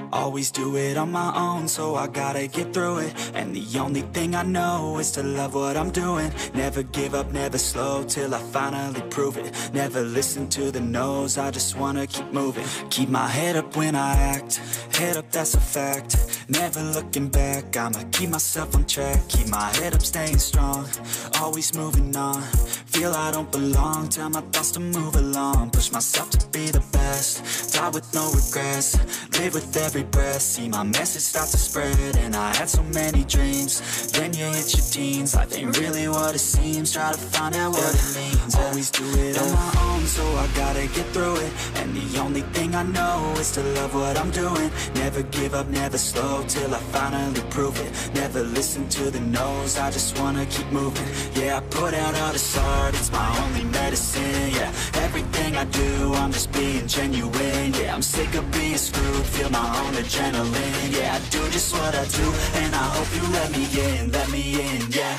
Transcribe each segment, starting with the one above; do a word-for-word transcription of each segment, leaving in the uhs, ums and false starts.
Always do it on my own, so I gotta get through it. And the only thing I know is to love what I'm doing. Never give up, never slow, till I finally prove it. Never listen to the no's, I just wanna keep moving. Keep my head up when I act, head up, that's a fact. Never looking back, I'ma keep myself on track. Keep my head up, staying strong, always moving on. Feel I don't belong, tell my thoughts to move along. Push myself to be the best, die with no regrets. Live with every breath, see my message start to spread. And I had so many dreams, then you hit your teens. Life ain't really what it seems, try to find out what it means. Always do it on my own, so I gotta get through it. And the only thing I know is to love what I'm doing. Never give up, never slow, till I finally prove it. Never listen to the no's, I just wanna keep moving. Yeah, I put out all this art, it's my only medicine. Yeah, everything I do, I'm just being genuine. Yeah, I'm sick of being screwed, feel my own adrenaline. Yeah, I do just what I do, and I hope you let me in, let me in, yeah.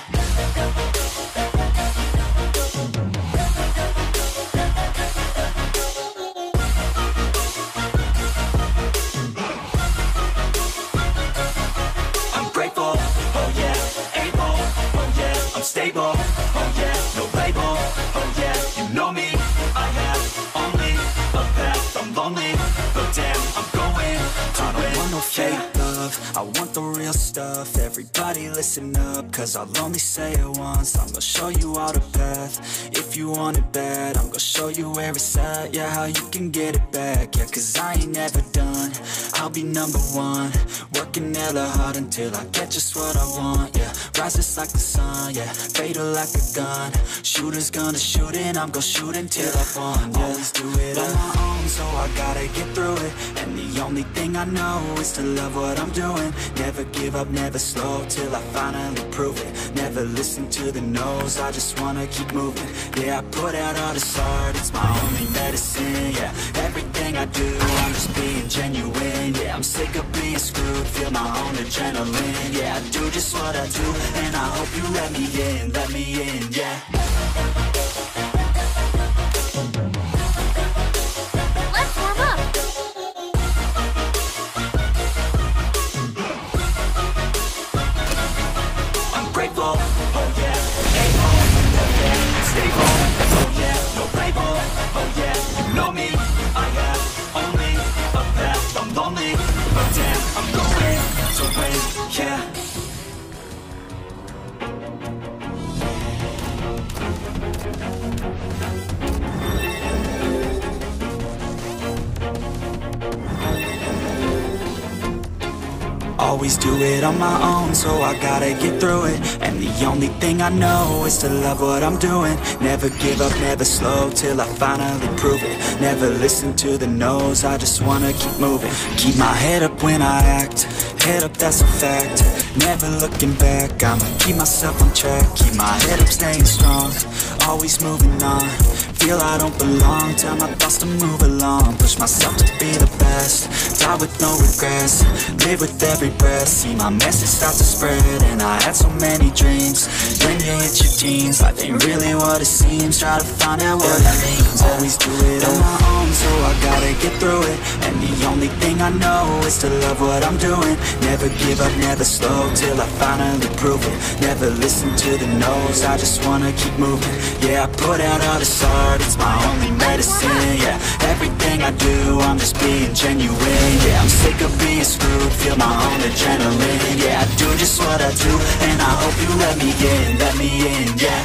I'm grateful, oh yeah, able, oh yeah, I'm stable, oh yeah, no label, oh yeah, you know me, I have only a path, I'm lonely, but damn, I'm going to I don't want no fake love, I want the real stuff. Everybody listen up, cause I'll only say it once. I'm gonna show you all the path, if you want it bad. I'm gonna show you where it's at, yeah, how you can get it back. Yeah, cause I ain't never done, I'll be number one. Working hella hard until I get just what I want, yeah. Rises like the sun, yeah, fatal like a gun. Shooters gonna shoot and I'm gonna shoot until I won, yeah. Always do it on my own, so I gotta get through it. And the only thing I know is to love what I'm doing. Never give up, never slow, till I finally prove it. Never listen to the no's, I just wanna keep moving. Yeah, I put out all this art, it's my only medicine. Yeah, everything I do, I'm just being genuine. Yeah, I'm sick of being screwed, feel my own adrenaline. Yeah, I do just what I do, and I hope you let me in, let me in, yeah. Let's warm up. I'm grateful, oh yeah, able, oh yeah, stable, oh yeah, no label, oh yeah, you know me, I have only a path, I'm lonely, but damn, I'm going to win, yeah. Always do it on my own, so I gotta get through it. And the only thing I know is to love what I'm doing. Never give up, never slow, till I finally prove it. Never listen to the no's, I just wanna keep moving. Keep my head up when I act, head up, that's a fact. Never looking back, I'ma keep myself on track. Keep my head up, staying strong, always moving on. Feel I don't belong, tell my thoughts to move along. Push myself to be the best, die with no regrets. Live with every breath, see my message start to spread. And I had so many dreams, then you hit your teens. Life ain't really what it seems, try to find out what it means. Always do it on my own, so I gotta get through it. And the only thing I know is to love what I'm doing. Never give up, never slow, till I finally prove it. Never listen to the no's, I just wanna keep moving. Yeah, I put out all this art, it's my only medicine. Yeah, everything I do, I'm just being genuine. Yeah, I'm sick of being screwed, feel my own adrenaline. Yeah, I do just what I do, and I hope you let me in, let me in, yeah.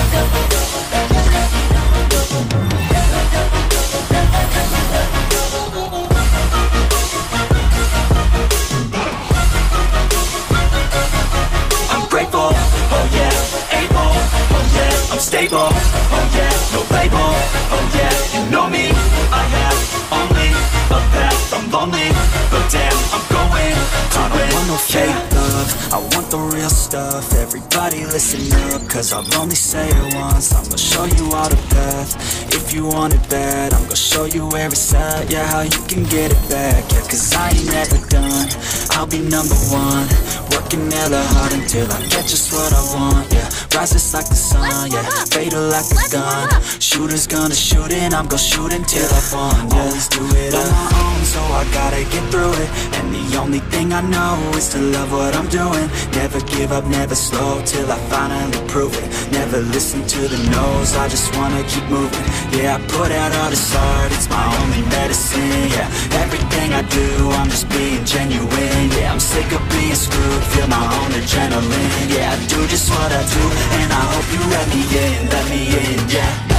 I'm grateful, oh yeah, able, oh yeah, I'm stable, oh yeah, no label, oh yeah, you know me, I have only a path, I'm lonely, but damn, I'm going to I don't want no fake love, I want the real stuff. Everybody listen up, cause I'll only say it once. I'm gonna show you all the path, if if you want it bad, I'm gonna show you where it's at, yeah, how you can get it back, yeah, cause I ain't never done, I'll be number one, working hella hard until I get just what I want, yeah, rises like the sun, yeah, fatal like a gun, shooter's gonna shoot and I'm gonna shoot until I've won, yeah, always do it on my own, so I gotta get through it, and the only thing I know is to love what I'm doing, never give up, never slow, till I finally prove it, never listen to the no's, I just wanna keep moving, yeah, I put out all this art, it's my only medicine, yeah, everything I do, I'm just being genuine, yeah, I'm sick of being screwed, feel my own adrenaline, yeah, I do just what I do, and I hope you let me in, let me in, yeah.